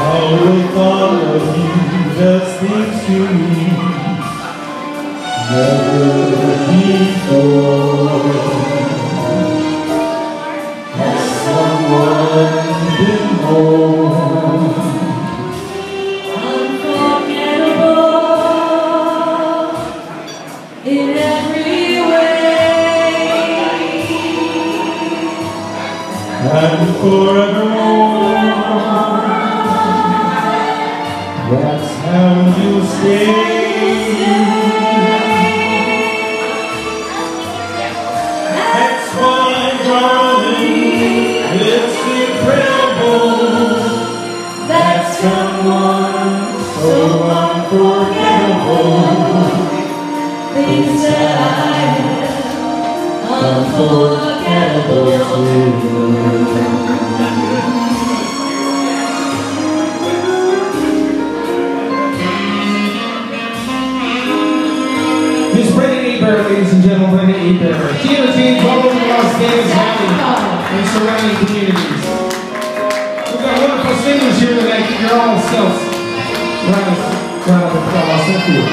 How the thought of you does things to me never before. Has someone been home? Unforgettable in every way, And forevermore, that's how you'll stay. That's why, darling, it's incredible that someone so unforgettable things that I am unforgettable too. Miss Brittany Eber, ladies and gentlemen, Brittany Eber. Theater teams all over the Las Vegas Valley and surrounding communities. We've got wonderful singers here tonight. You're all self. Round of applause. Thank you.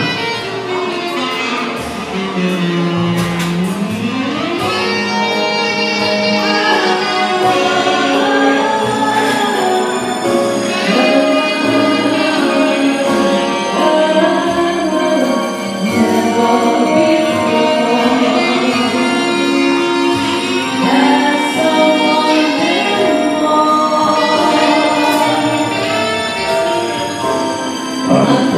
Unforgettable.